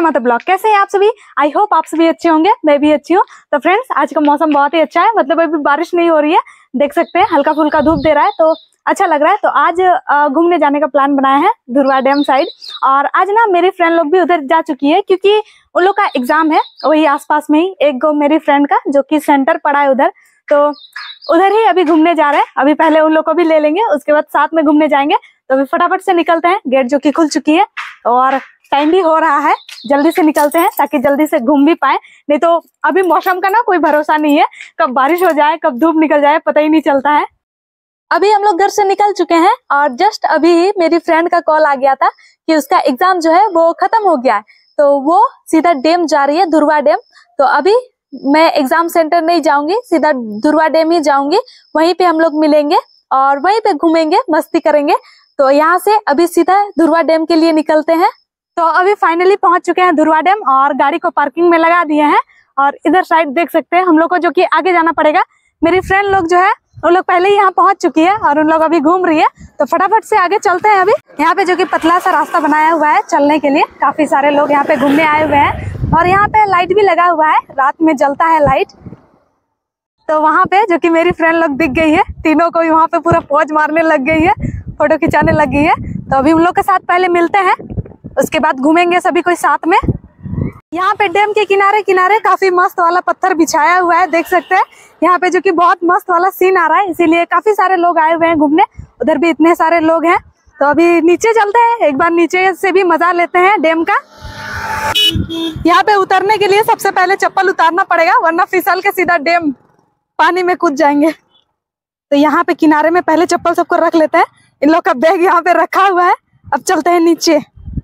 माता ब्लॉग। कैसे हैं आप सभी? आई होप आप सभी अच्छे होंगे, मैं भी अच्छी हूँ। तो फ्रेंड्स, आज का मौसम बहुत ही अच्छा है, मतलब अभी बारिश नहीं हो रही है, देख सकते हैं हल्का फुल्का धूप दे रहा है तो अच्छा लग रहा है। तो आज घूमने जाने का प्लान बनाया है धुरवा डैम साइड। और आज ना मेरी फ्रेंड लोग भी उधर जा चुकी है क्योंकि उन लोग का एग्जाम है वही आसपास में ही, एक गो मेरी फ्रेंड का जो कि सेंटर पड़ा है उधर, तो उधर ही अभी घूमने जा रहे हैं। अभी पहले उन लोग को भी ले लेंगे, उसके बाद साथ में घूमने जाएंगे। तो अभी फटाफट से निकलते हैं, गेट जो कि खुल चुकी है और टाइम भी हो रहा है, जल्दी से निकलते हैं ताकि जल्दी से घूम भी पाए। नहीं तो अभी मौसम का ना कोई भरोसा नहीं है, कब बारिश हो जाए कब धूप निकल जाए पता ही नहीं चलता है। अभी हम लोग घर से निकल चुके हैं और जस्ट अभी ही मेरी फ्रेंड का कॉल आ गया था कि उसका एग्जाम जो है वो खत्म हो गया है, तो वो सीधा डैम जा रही है, धुरवा डैम। तो अभी मैं एग्जाम सेंटर नहीं जाऊंगी, सीधा धुरवा डैम ही जाऊंगी, वहीं पे हम लोग मिलेंगे और वहीं पे घूमेंगे, मस्ती करेंगे। तो यहाँ से अभी सीधा धुरवा डैम के लिए निकलते हैं। तो अभी फाइनली पहुंच चुके हैं धुरवा डैम और गाड़ी को पार्किंग में लगा दिए हैं। और इधर साइड देख सकते हैं हम लोग को जो कि आगे जाना पड़ेगा। मेरी फ्रेंड लोग जो है वो लोग पहले ही यहाँ पहुंच चुकी है और उन लोग अभी घूम रही है, तो फटाफट से आगे चलते हैं। अभी यहाँ पे जो कि पतला सा रास्ता बनाया हुआ है चलने के लिए, काफी सारे लोग यहाँ पे घूमने आए हुए हैं और यहाँ पे लाइट भी लगा हुआ है, रात में जलता है लाइट। तो वहाँ पे जो कि मेरी फ्रेंड लोग दिख गई है, तीनों को वहाँ पे पूरा पोज मारने लग गई है, फोटो खिंचाने लग गई है। तो अभी उन लोग के साथ पहले मिलते हैं, उसके बाद घूमेंगे सभी कोई साथ में। यहाँ पे डैम के किनारे किनारे काफी मस्त वाला पत्थर बिछाया हुआ है, देख सकते हैं यहाँ पे जो कि बहुत मस्त वाला सीन आ रहा है, इसीलिए काफी सारे लोग आए हुए हैं घूमने। उधर भी इतने सारे लोग हैं। तो अभी नीचे चलते हैं, एक बार नीचे से भी मजा लेते हैं डैम का। यहाँ पे उतरने के लिए सबसे पहले चप्पल उतारना पड़ेगा, वरना फिसल के सीधा डैम पानी में कूद जाएंगे। तो यहाँ पे किनारे में पहले चप्पल सबको रख लेते हैं, इन लोग का बैग यहाँ पे रखा हुआ है। अब चलते हैं नीचे,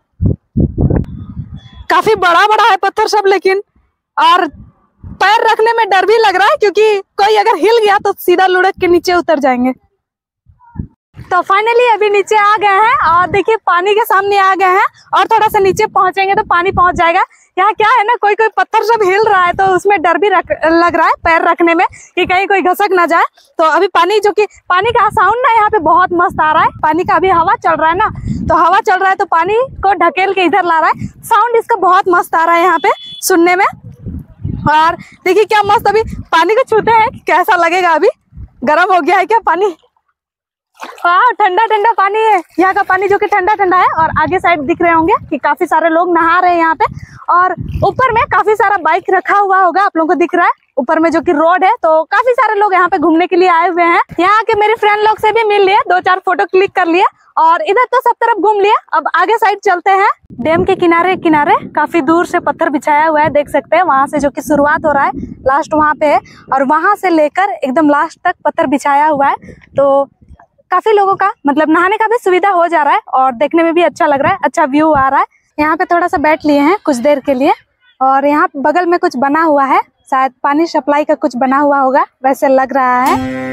काफी बड़ा बड़ा है पत्थर सब, लेकिन और पैर रखने में डर भी लग रहा है क्योंकि कोई अगर हिल गया तो सीधा लुढ़क के नीचे उतर जाएंगे। तो फाइनली अभी नीचे आ गए हैं और देखिए पानी के सामने आ गए हैं और थोड़ा सा नीचे पहुंचेंगे तो पानी पहुंच जाएगा। यहाँ क्या है ना, कोई कोई पत्थर सब हिल रहा है तो उसमें डर भी लग रहा है पैर रखने में कि कहीं कोई घसक ना जाए। तो अभी पानी जो कि पानी का साउंड ना यहाँ पे बहुत मस्त आ रहा है, पानी का अभी हवा चल रहा है ना, तो हवा चल रहा है तो पानी को ढकेल के इधर ला रहा है, साउंड इसका बहुत मस्त आ रहा है यहाँ पे सुनने में। और देखिए क्या मस्त, अभी पानी को छूते हैं कैसा लगेगा। अभी गर्म हो गया है क्या पानी? हाँ, ठंडा ठंडा पानी है यहाँ का, पानी जो कि ठंडा ठंडा है। और आगे साइड दिख रहे होंगे कि काफी सारे लोग नहा रहे हैं यहाँ पे, और ऊपर में काफी सारा बाइक रखा हुआ होगा, आप लोगों को दिख रहा है ऊपर में जो कि रोड है। तो काफी सारे लोग यहाँ पे घूमने के लिए आए हुए हैं। यहाँ के मेरे फ्रेंड लोग से भी मिल लिए, 2-4 फोटो क्लिक कर लिए और इधर तो सब तरफ घूम लिए। अब आगे साइड चलते हैं। डैम के किनारे किनारे काफी दूर से पत्थर बिछाया हुआ है, देख सकते हैं वहां से जो कि शुरुआत हो रहा है लास्ट वहां पे है, और वहां से लेकर एकदम लास्ट तक पत्थर बिछाया हुआ है। तो काफी लोगों का मतलब नहाने का भी सुविधा हो जा रहा है और देखने में भी अच्छा लग रहा है, अच्छा व्यू आ रहा है। यहाँ पे थोड़ा सा बैठ लिए हैं कुछ देर के लिए और यहाँ बगल में कुछ बना हुआ है, शायद पानी सप्लाई का कुछ बना हुआ होगा वैसे लग रहा है।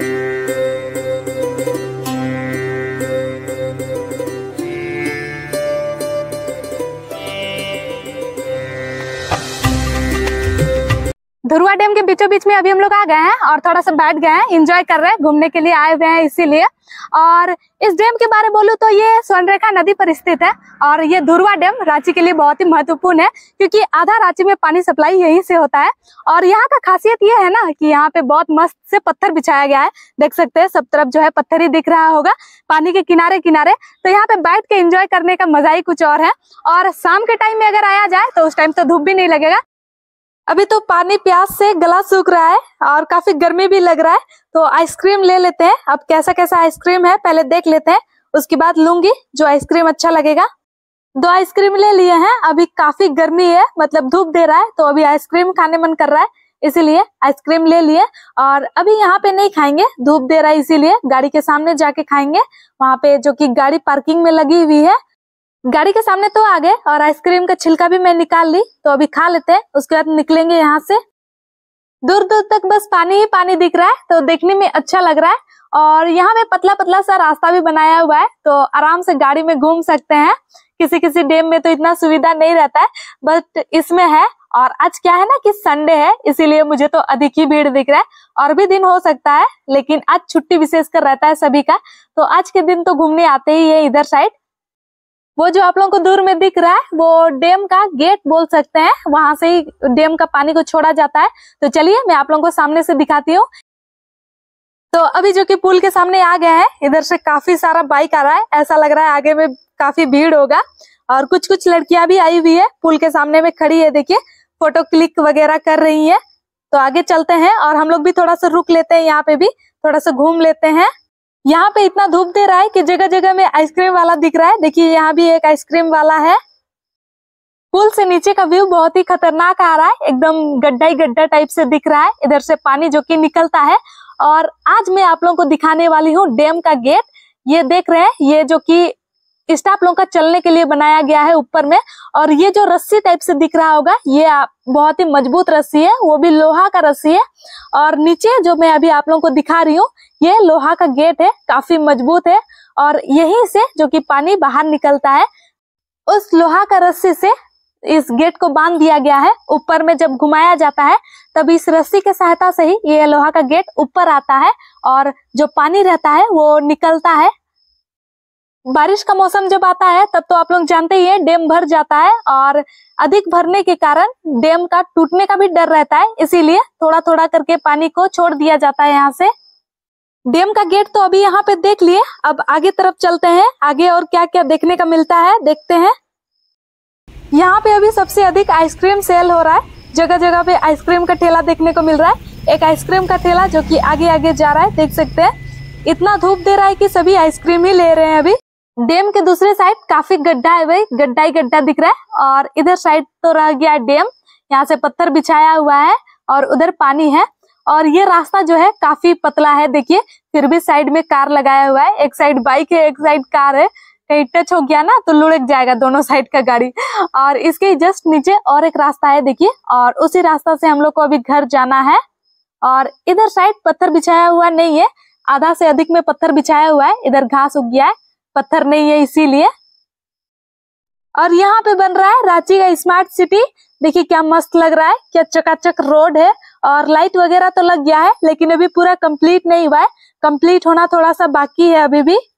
धुरवा डैम के बीचों बीच में अभी हम लोग आ गए हैं और थोड़ा सा बैठ गए हैं, एंजॉय कर रहे हैं, घूमने के लिए आए हुए हैं इसीलिए। और इस डैम के बारे में बोलूं तो ये स्वर्णरेखा नदी पर स्थित है और ये धुरवा डैम रांची के लिए बहुत ही महत्वपूर्ण है क्योंकि आधा रांची में पानी सप्लाई यहीं से होता है। और यहाँ का खासियत ये है ना कि यहाँ पे बहुत मस्त से पत्थर बिछाया गया है, देख सकते हैं सब तरफ जो है पत्थर ही दिख रहा होगा पानी के किनारे किनारे। तो यहाँ पे बैठ के एंजॉय करने का मजा ही कुछ और है। और शाम के टाइम में अगर आया जाए तो उस टाइम तो धूप भी नहीं लगेगा। अभी तो पानी प्यास से गला सूख रहा है और काफी गर्मी भी लग रहा है, तो आइसक्रीम ले लेते हैं। अब कैसा कैसा आइसक्रीम है पहले देख लेते हैं, उसके बाद लूंगी जो आइसक्रीम अच्छा लगेगा। 2 आइसक्रीम ले लिए हैं, अभी काफी गर्मी है मतलब धूप दे रहा है तो अभी आइसक्रीम खाने मन कर रहा है, इसीलिए आइसक्रीम ले लिए। और अभी यहाँ पे नहीं खाएंगे, धूप दे रहा है इसीलिए गाड़ी के सामने जाके खाएंगे, वहां पे जो कि गाड़ी पार्किंग में लगी हुई है। गाड़ी के सामने तो आ गए और आइसक्रीम का छिलका भी मैं निकाल ली, तो अभी खा लेते हैं, उसके बाद निकलेंगे यहाँ से। दूर दूर तक बस पानी ही पानी दिख रहा है तो देखने में अच्छा लग रहा है। और यहाँ पे पतला पतला सा रास्ता भी बनाया हुआ है तो आराम से गाड़ी में घूम सकते हैं। किसी किसी डैम में तो इतना सुविधा नहीं रहता है, बट इसमें है। और आज क्या है ना कि संडे है, इसीलिए मुझे तो अधिक ही भीड़ दिख रहा है, और भी दिन हो सकता है लेकिन आज छुट्टी विशेष कर रहता है सभी का, तो आज के दिन तो घूमने आते ही है इधर साइड। वो जो आप लोगों को दूर में दिख रहा है वो डैम का गेट बोल सकते हैं, वहां से ही डैम का पानी को छोड़ा जाता है। तो चलिए मैं आप लोगों को सामने से दिखाती हूँ। तो अभी जो कि पुल के सामने आ गया है, इधर से काफी सारा बाइक आ रहा है, ऐसा लग रहा है आगे में काफी भीड़ होगा। और कुछ कुछ लड़कियां भी आई हुई है, पुल के सामने में खड़ी है, देखिए फोटो क्लिक वगैरह कर रही है। तो आगे चलते हैं और हम लोग भी थोड़ा सा रुक लेते हैं, यहाँ पे भी थोड़ा सा घूम लेते हैं। यहाँ पे इतना धूप दे रहा है कि जगह जगह में आइसक्रीम वाला दिख रहा है। देखिए यहाँ भी एक आइसक्रीम वाला है। पुल से नीचे का व्यू बहुत ही खतरनाक आ रहा है, एकदम गड्ढा ही गड्ढा टाइप से दिख रहा है, इधर से पानी जो कि निकलता है। और आज मैं आप लोगों को दिखाने वाली हूँ डैम का गेट। ये देख रहे हैं, ये जो कि स्टाफ लोगों का चलने के लिए बनाया गया है ऊपर में। और ये जो रस्सी टाइप से दिख रहा होगा, ये बहुत ही मजबूत रस्सी है, वो भी लोहा का रस्सी है। और नीचे जो मैं अभी आप लोगों को दिखा रही हूँ, ये लोहा का गेट है, काफी मजबूत है। और यहीं से जो कि पानी बाहर निकलता है, उस लोहा का रस्सी से इस गेट को बांध दिया गया है। ऊपर में जब घुमाया जाता है तब इस रस्सी के सहायता से ही ये लोहा का गेट ऊपर आता है और जो पानी रहता है वो निकलता है। बारिश का मौसम जब आता है तब तो आप लोग जानते ही है, डैम भर जाता है और अधिक भरने के कारण डैम का टूटने का भी डर रहता है, इसीलिए थोड़ा थोड़ा करके पानी को छोड़ दिया जाता है यहाँ से। डैम का गेट तो अभी यहाँ पे देख लिए, अब आगे तरफ चलते हैं, आगे और क्या क्या देखने का मिलता है देखते हैं। यहाँ पे अभी सबसे अधिक आइसक्रीम सेल हो रहा है, जगह जगह पे आइसक्रीम का ठेला देखने को मिल रहा है। एक आइसक्रीम का ठेला जो कि आगे आगे जा रहा है, देख सकते हैं। इतना धूप दे रहा है कि सभी आइसक्रीम ही ले रहे हैं। अभी डैम के दूसरे साइड काफी गड्ढा है भाई, गड्ढा ही गड्ढा दिख रहा है। और इधर साइड तो रह गया डैम, यहाँ से पत्थर बिछाया हुआ है और उधर पानी है। और ये रास्ता जो है काफी पतला है, देखिए फिर भी साइड में कार लगाया हुआ है, एक साइड बाइक है एक साइड कार है, कहीं टच हो गया ना तो लुढ़क जाएगा दोनों साइड का गाड़ी। और इसके जस्ट नीचे और एक रास्ता है देखिए, और उसी रास्ता से हम लोग को अभी घर जाना है। और इधर साइड पत्थर बिछाया हुआ नहीं है, आधा से अधिक में पत्थर बिछाया हुआ है, इधर घास उग गया है, पत्थर नहीं है इसीलिए। और यहाँ पे बन रहा है रांची का स्मार्ट सिटी, देखिए क्या मस्त लग रहा है, क्या चकाचक रोड है। और लाइट वगैरह तो लग गया है लेकिन अभी पूरा कंप्लीट नहीं हुआ है, कंप्लीट होना थोड़ा सा बाकी है अभी भी।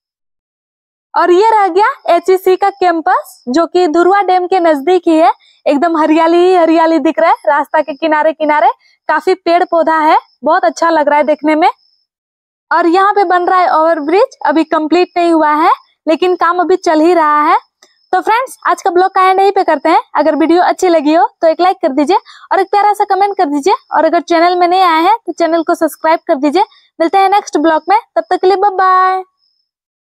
और ये रह गया HEC का कैंपस जो कि धुरवा डैम के नजदीक ही है, एकदम हरियाली ही हरियाली दिख रहा है। रास्ता के किनारे किनारे काफी पेड़ पौधा है, बहुत अच्छा लग रहा है देखने में। और यहाँ पे बन रहा है ओवरब्रिज, अभी कंप्लीट नहीं हुआ है लेकिन काम अभी चल ही रहा है। तो फ्रेंड्स आज का ब्लॉग का एंड यहीं पे करते हैं। अगर वीडियो अच्छी लगी हो तो एक लाइक कर दीजिए और एक प्यारा सा कमेंट कर दीजिए। और अगर चैनल में नए आए हैं तो चैनल को सब्सक्राइब कर दीजिए। मिलते हैं नेक्स्ट ब्लॉग में, तब तक के लिए बाय बाय।